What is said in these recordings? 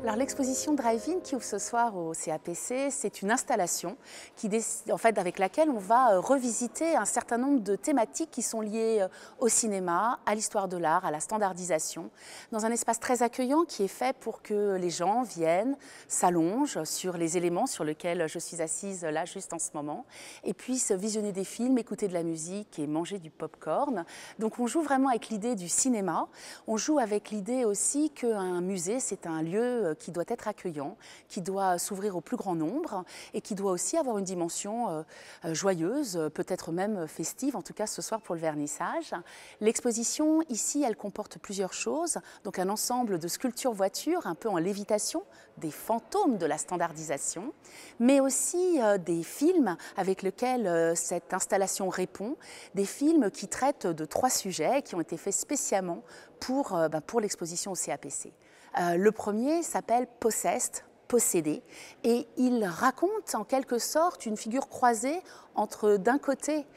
Alors l'exposition Drive-In qui ouvre ce soir au CAPC, c'est une installation avec laquelle on va revisiter un certain nombre de thématiques qui sont liées au cinéma, à l'histoire de l'art, à la standardisation, dans un espace très accueillant qui est fait pour que les gens viennent, s'allongent sur les éléments sur lesquels je suis assise là juste en ce moment, et puissent visionner des films, écouter de la musique et manger du pop-corn. Donc on joue vraiment avec l'idée du cinéma, on joue avec l'idée aussi qu'un musée c'est un lieu qui doit être accueillant, qui doit s'ouvrir au plus grand nombre et qui doit aussi avoir une dimension joyeuse, peut-être même festive, en tout cas ce soir pour le vernissage. L'exposition ici, elle comporte plusieurs choses, donc un ensemble de sculptures voitures un peu en lévitation, des fantômes de la standardisation, mais aussi des films avec lesquels cette installation répond, des films qui traitent de 3 sujets qui ont été faits spécialement pour l'exposition au CAPC. Le premier s'appelle Possessed, possédé, et il raconte en quelque sorte une figure croisée entre d'un côté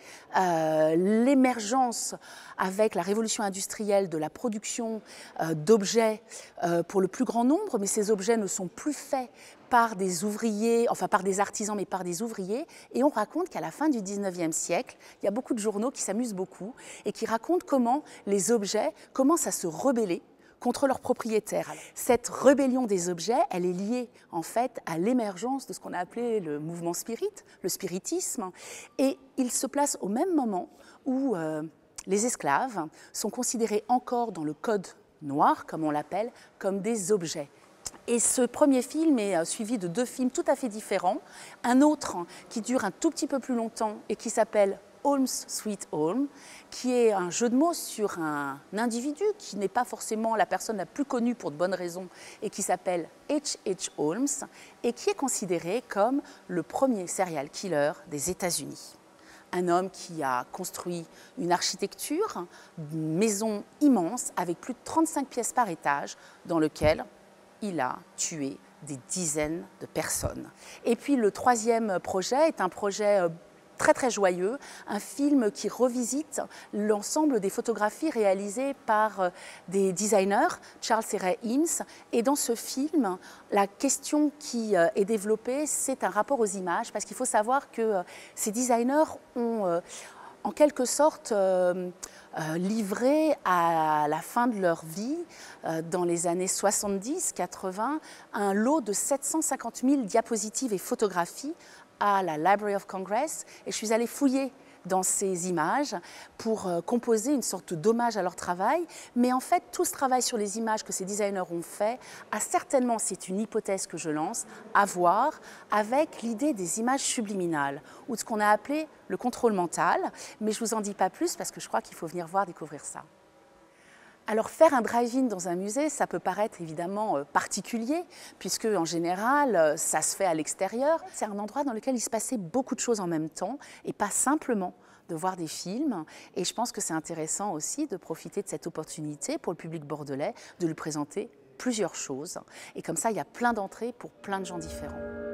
l'émergence avec la révolution industrielle de la production d'objets pour le plus grand nombre, mais ces objets ne sont plus faits par des ouvriers, enfin par des artisans, mais par des ouvriers. Et on raconte qu'à la fin du 19e siècle, il y a beaucoup de journaux qui s'amusent beaucoup et qui racontent comment les objets commencent à se rebeller contre leurs propriétaires. Cette rébellion des objets, elle est liée en fait à l'émergence de ce qu'on a appelé le mouvement spirit, le spiritisme, et il se place au même moment où les esclaves sont considérés encore dans le code noir, comme on l'appelle, comme des objets. Et ce premier film est suivi de 2 films tout à fait différents, un autre qui dure un tout petit peu plus longtemps et qui s'appelle Holmes Sweet Home, qui est un jeu de mots sur un individu qui n'est pas forcément la personne la plus connue pour de bonnes raisons et qui s'appelle H.H. Holmes et qui est considéré comme le premier serial killer des États-Unis. Un homme qui a construit une architecture, une maison immense avec plus de 35 pièces par étage dans lequel il a tué des dizaines de personnes. Et puis le troisième projet est un projet très très joyeux, un film qui revisite l'ensemble des photographies réalisées par des designers, Charles et Ray Eames. Et dans ce film, la question qui est développée, c'est un rapport aux images, parce qu'il faut savoir que ces designers ont en quelque sorte livré à la fin de leur vie, dans les années 70-80, un lot de 750 000 diapositives et photographies à la Library of Congress, et je suis allée fouiller dans ces images pour composer une sorte d'hommage à leur travail. Mais en fait, tout ce travail sur les images que ces designers ont fait a certainement, c'est une hypothèse que je lance, à voir avec l'idée des images subliminales, ou de ce qu'on a appelé le contrôle mental. Mais je ne vous en dis pas plus parce que je crois qu'il faut venir voir, découvrir ça. Alors faire un drive-in dans un musée, ça peut paraître évidemment particulier, puisque en général, ça se fait à l'extérieur. C'est un endroit dans lequel il se passait beaucoup de choses en même temps, et pas simplement de voir des films. Et je pense que c'est intéressant aussi de profiter de cette opportunité pour le public bordelais, de lui présenter plusieurs choses. Et comme ça, il y a plein d'entrées pour plein de gens différents.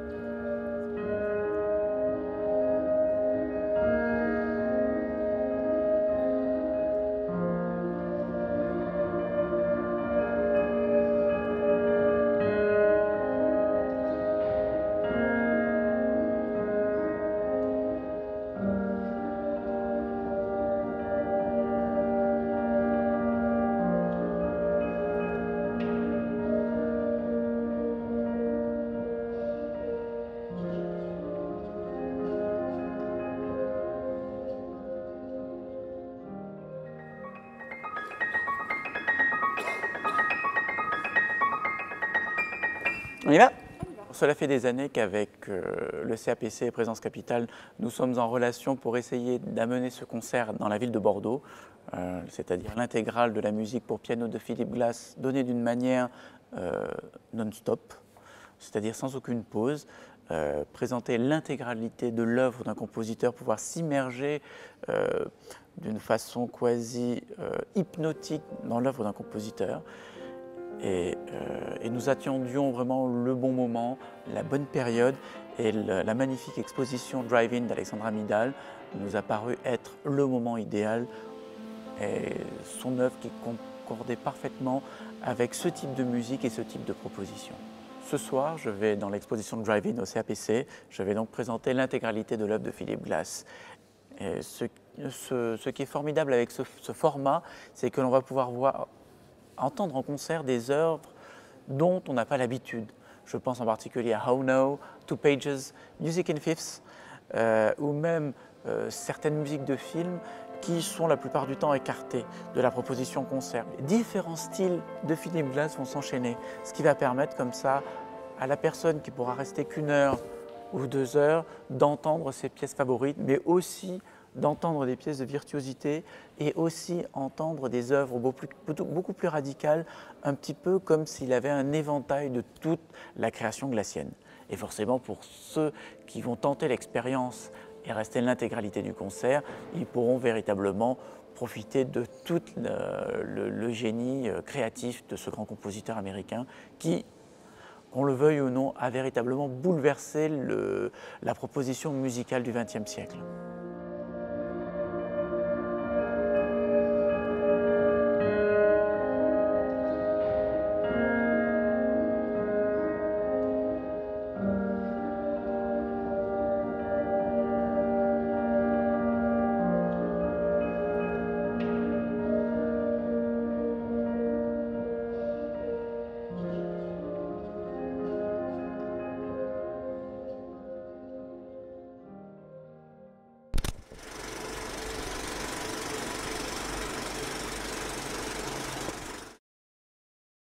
On y va ? Cela fait des années qu'avec le CAPC et Présence Capitale, nous sommes en relation pour essayer d'amener ce concert dans la ville de Bordeaux, c'est-à-dire l'intégrale de la musique pour piano de Philip Glass, donnée d'une manière non-stop, c'est-à-dire sans aucune pause, présenter l'intégralité de l'œuvre d'un compositeur, pouvoir s'immerger d'une façon quasi hypnotique dans l'œuvre d'un compositeur. Et nous attendions vraiment le bon moment, la bonne période, et la magnifique exposition Drive-In d'Alexandra Midal nous a paru être le moment idéal, et son œuvre qui concordait parfaitement avec ce type de musique et ce type de proposition. ce soir, je vais dans l'exposition de Drive-In au CAPC, je vais donc présenter l'intégralité de l'œuvre de Philip Glass. Et ce qui est formidable avec ce format, c'est que l'on va pouvoir entendre en concert des œuvres dont on n'a pas l'habitude. Je pense en particulier à How No, Two Pages, Music in Fifths, ou même certaines musiques de films qui sont la plupart du temps écartées de la proposition concert. Différents styles de Philip Glass vont s'enchaîner, ce qui va permettre comme ça à la personne qui pourra rester qu'une heure ou 2 heures d'entendre ses pièces favorites, mais aussi d'entendre des pièces de virtuosité et aussi entendre des œuvres beaucoup plus radicales, un petit peu comme s'il avait un éventail de toute la création glassienne. Et forcément, pour ceux qui vont tenter l'expérience et rester l'intégralité du concert, ils pourront véritablement profiter de tout le génie créatif de ce grand compositeur américain qui, qu'on le veuille ou non, a véritablement bouleversé la proposition musicale du XXe siècle.